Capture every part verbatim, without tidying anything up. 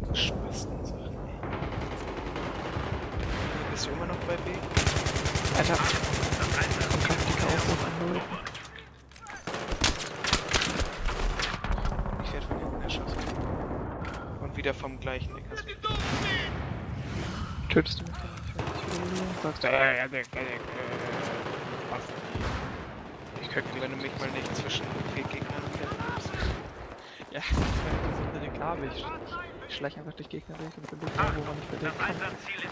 Spasten-Sachen, ey. Bist du immer noch bei B? Alter, kommt Taktika auch so an. Ich werde von hinten erschossen. Und wieder vom gleichen Eck. Tötest du mich dann nicht? Sagst du, äh, ja, der, der, äh, was? Ich könnte, wenn du mich mal nicht zwischen vier Gegnern wieder nimmst. Ja, das ist meine besondere Gabe. Ich, ich schleiche einfach durch Gegner durch und bin da, wo man nicht bedeckt kann.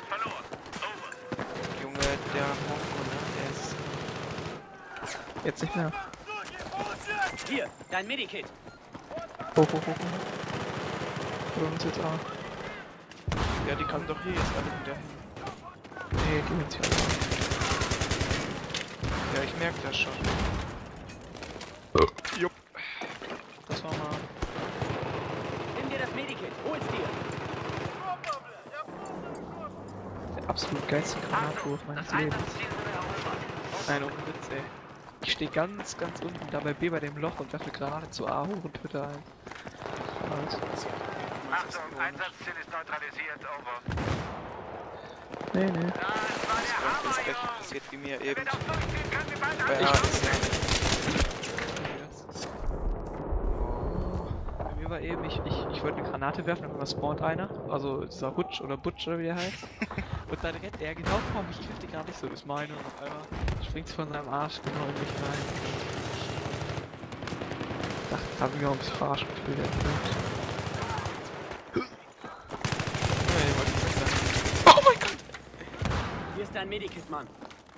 Junge, der Mongo, ne? Der ist... Jetzt nicht mehr. Hier, dein Medikit. Hoch, hoch, hoch, hoch. Oder uns jetzt auch. Ja, die kommen doch hier jetzt alle wieder hin. Nee, die sind hier alle. Ja, ich merke das schon. Jupp. Das war mal... Nimm dir das Medikit, hol's dir. der absolut geilste Granatwurf meines Lebens. Nein, ohne Witz, ey. Ich stehe ganz, ganz unten da bei B bei dem Loch und werfe Granate zu A hoch und töte ein. Nice. Achtung, Einsatzziel ist neutralisiert, over. Nee, nee. Das gleiche passiert wie mir eben. Wenn auch durchziehen können, wir beide Bei A ist ja... Bei mir war eben, ich, ich, ich wollte eine Granate werfen, dann spawnt einer. Also dieser Hutsch oder Butch oder wie der heißt. Und dann rennt er genau vor mich, ich treffe die gerade nicht so, das ist meine und auf einmal springt von seinem Arsch genau in mich rein. Ich dachte, da haben wir ums Verarschen gefühlt. Oh mein Gott! Hier ist dein Medikit, Mann.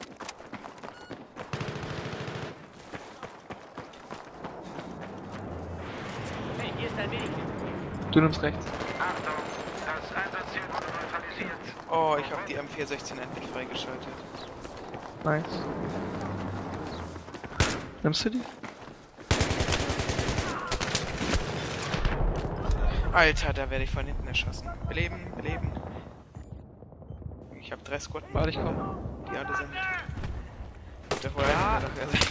Hey, hier ist dein Medikit. Du nimmst rechts. Achtung, das Einsatzziel wurde neutralisiert. Oh, ich habe die M vier sechzehn endlich freigeschaltet. Nice. Nimmst du die? Alter, da werde ich von hinten erschossen. Beleben, beleben. Ich habe drei Squad. Warte, ich komm. Die alle sind. Der Feuer ja.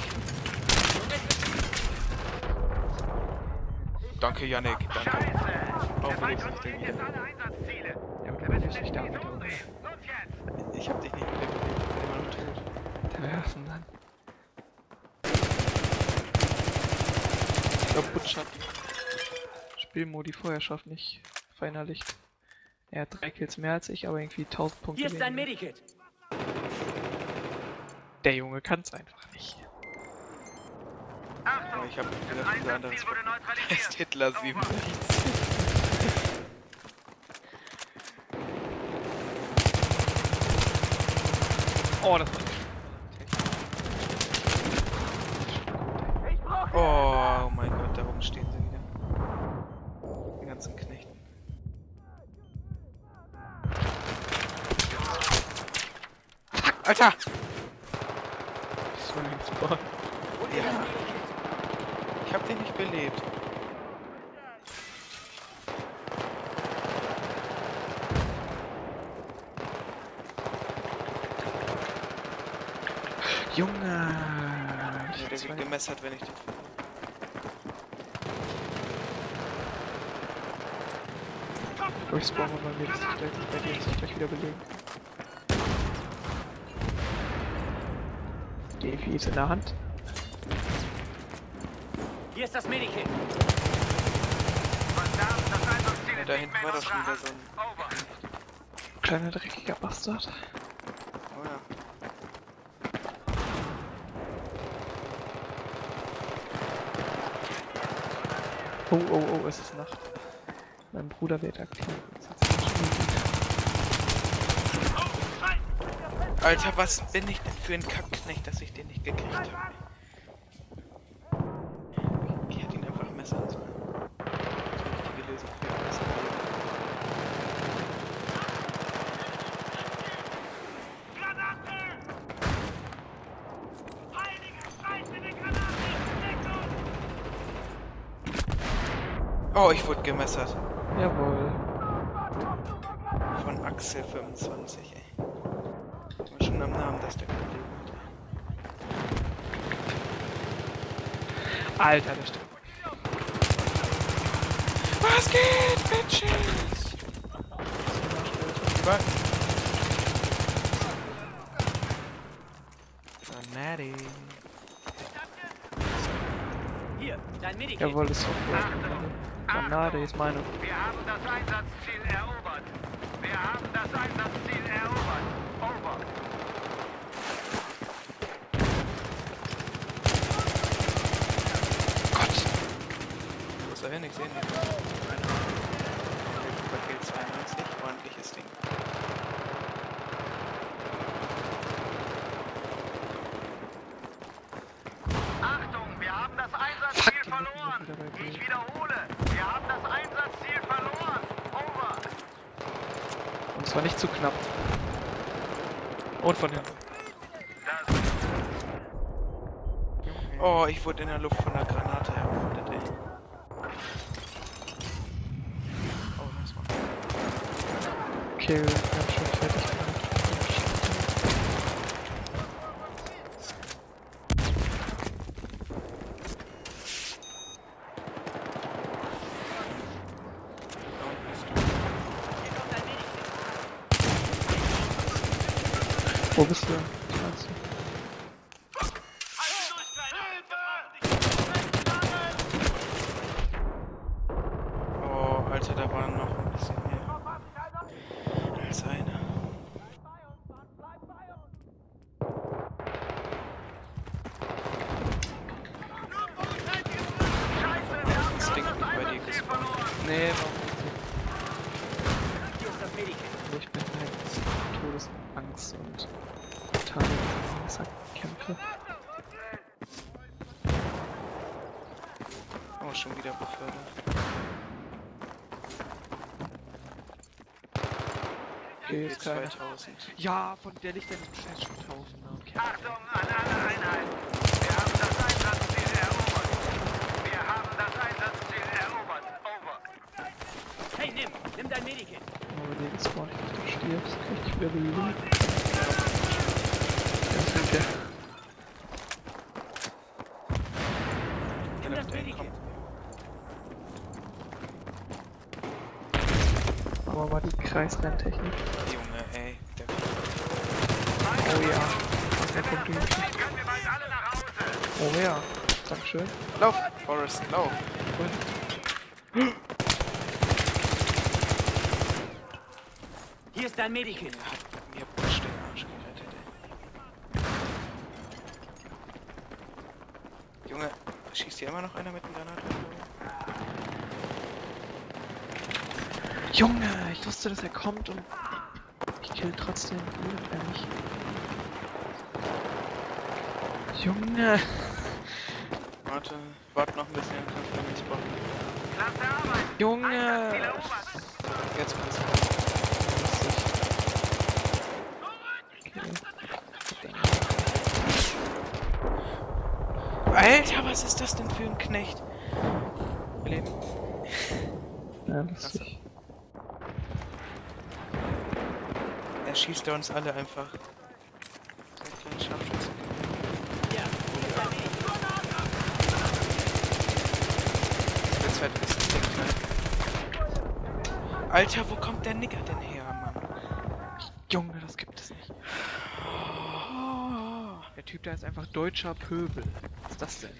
Danke, Yannick. Danke. Auch wenn ich nicht den hier. Ja, aber du bist nicht da mit uns. Ich hab dich nicht mehr belebt. Ich bin immer noch tot. Der werfen dann. Ich glaube, Butch hat Spielmodi Feuerschaft nicht verinnerlicht. Er hat drei Kills mehr als ich, aber irgendwie tausend Punkte. Hier ist dein weniger. Medikit. Der Junge kann's einfach nicht. Aber ich habe wieder ein anderes. Ist Hitler sieben. Oh, das war nicht. Oh mein Gott, da oben stehen sie wieder. Die ganzen Knechten. Fuck, Alter! So ein Spawn. Ja. Ich hab den nicht belebt. Junge! Ja, Ich der wird gemessert, wenn ich den... durchspawnen bei mir, das ist gleich nicht bei dir, das ist gleich wieder belegen. Die Evi ist in der Hand. Hier ist das Medikit. Verdammt, das Einsatzziel Ja, ist da nicht hinten mehr war in doch schon unserer wieder so Hand. ein... Over. Kleiner dreckiger Bastard. Oh ja. Oh, oh, oh, es ist Nacht. Mein Bruder wird aktiv. Jetzt ist es Alter, was bin ich denn für ein Kackknecht, dass ich den nicht gekriegt habe? Ich hätte ihn einfach messern sollen. Das ist die richtige Lösung für ein Messer. Oh, ich wurde gemessert. Jawohl. Von Axel fünfundzwanzig, ey. War schon am Namen, dass der Kollege hat. Alter, der stimmt. Was geht, Bitches? Überall. Granate. Hier, dein Medikit. Jawohl, ist so gut. Granate ist meine. Wir haben das Einsatzziel erobert. Wir haben das Einsatzziel erobert. Over. Gott! Wo ist er hin? Ich sehe ihn nicht. Paket zweiundneunzig, ordentliches Ding. Achtung, wir haben das Einsatzziel Fuck, die verloren. müssen wieder bei Ich mir. wiederhole. Wir haben das Einsatzziel verloren. Over. Und zwar nicht zu knapp. Und von hinten. Das Oh, ich wurde in der Luft von der Granate ermordet, ey. Oh, das war. Okay, wir haben schon fertig gemacht. Da unten bist du. Hier kommt dein Medikit. Wo bist du? Was meinst du? Oh, Alter, da waren noch ein bisschen mehr. Als einer. Das Ding nicht bei dir gespawnt. Nee, noch nicht. Hier ist das Medikit. Also ich bin halt Todesangst und total Kämpfe. Oh, schon wieder befördert. Okay, ist keiner. zweitausend. Ja, von der liegt dann scheiß Schutthaufen. Okay. Achtung an alle Einheiten. Wir haben das Einsatzziel erobert. Wir haben das Einsatzziel erobert. Over. Hey, nimm. Nimm dein Medikit. Aber den Spawn, ich du stirbst, kann ich dich wieder belügen. Das ist der. Nimm das Medikit. Aber mal die Kreisrenntechnik. Junge, ey. Der Oh ja. Der kommt durch. Können wir bald alle nach Hause? Oh ja. Dankeschön. Lauf! Forrest, lauf! Hier ist dein Medikit. Hat mir Busch den Arsch gerettet, ey. Junge, schießt hier immer noch einer mit dem Granatenwerfer? Junge, ich wusste, dass er kommt und ich kill trotzdem irgendwer nicht. Junge. Warte, warte noch ein bisschen, dann kannst du mich spawnen. Klasse Arbeit. Junge. Ziel erobert. Jetzt kannst du. Alter, was ist das denn für ein Knecht? Leben. Ja, lustig. Er schießt ja uns alle einfach. So ein kleiner Scharfschütze. Ja. Der zweite ist der Knall. Alter, wo kommt der Nigger denn her, Mann? Junge, das gibt es nicht. Der Typ da ist einfach deutscher Pöbel. Was ist das denn?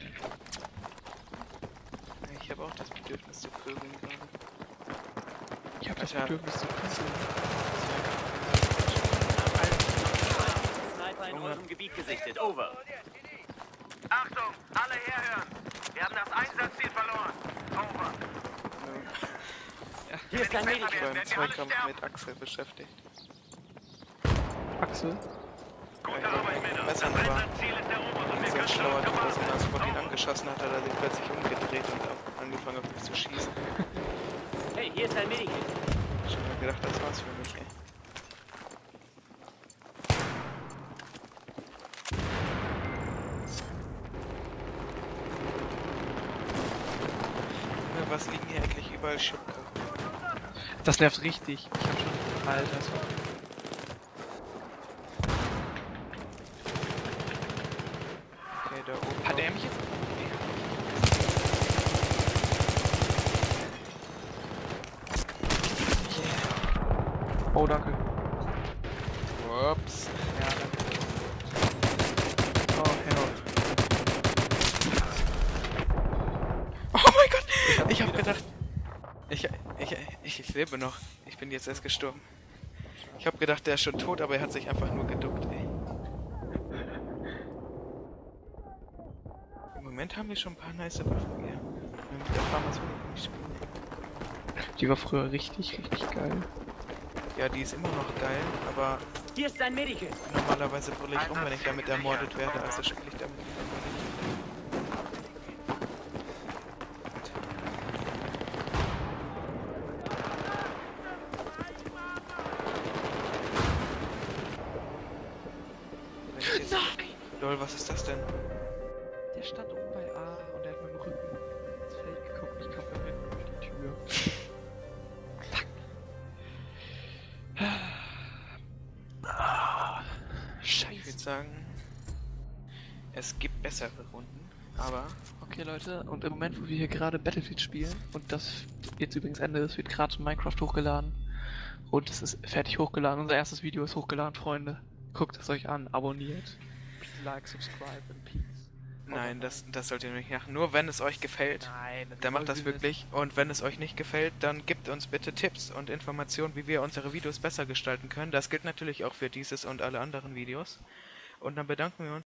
Ich habe auch das Bedürfnis zu pöbeln gerade. Ich hab das Alter. Bedürfnis zu pöbeln. Sniper in eurem Gebiet gesichtet. Over. Achtung, alle herhören. Wir haben das Einsatzziel verloren. Over. Hier ist dein Medikit. Beim Zweikampf mit Axel beschäftigt. Axel? Gute Arbeit, Männer. Das Messer war Einsatzziel ist erobert und wir so ein können schlauer uns Typ, was erwarten. ihn als von ihn angeschossen hat, hat er sich plötzlich umgedreht und ab- angefangen auf mich zu schießen. Hey, hier ist dein Medikit. Schon mal gedacht, das war's für mich, ey. Junge, was liegen hier eigentlich überall Schipper? Das nervt richtig. Ich hab schon. Alter, das war. Okay, da oben. Hat er mich jetzt? Oh, danke. Ups. Ja, danke. Oh, hell. Oh mein Gott! hab Ich hab wieder- gedacht... Ich, ich, ich, ich lebe noch. Ich bin jetzt erst gestorben. Ich hab gedacht, der ist schon tot, aber er hat sich einfach nur geduckt, ey. Im Moment haben wir schon ein paar nice Waffen hier. Wenn wir mit der Pharmazonik nicht spielen. Die war früher richtig, richtig geil. Ja, die ist immer noch geil, aber Hier ist ein Medikit. normalerweise brülle ich rum, wenn ich damit ermordet werde, also spiele ich damit lieber nicht. Wenn ich jetzt- Nein! Lol, was ist das denn? Der stand oben bei A und der hat mit dem Rücken ins Feld geguckt. Ich kam da hinten durch die Tür. Fuck. Ah, Ich würde Scheiße. sagen, es gibt bessere Runden, aber Okay, Leute, und im Moment, wo wir hier gerade Battlefield spielen und das jetzt übrigens Ende ist, wird gerade Minecraft hochgeladen. Und es ist fertig hochgeladen. Unser erstes Video ist hochgeladen, Freunde. Guckt es euch an, abonniert. Like, subscribe and peace. nein, das, das sollt ihr nicht machen. Nur wenn es euch gefällt, Nein, dann macht das wirklich. Und wenn es euch nicht gefällt, dann gebt uns bitte Tipps und Informationen, wie wir unsere Videos besser gestalten können. Das gilt natürlich auch für dieses und alle anderen Videos. Und dann bedanken wir uns.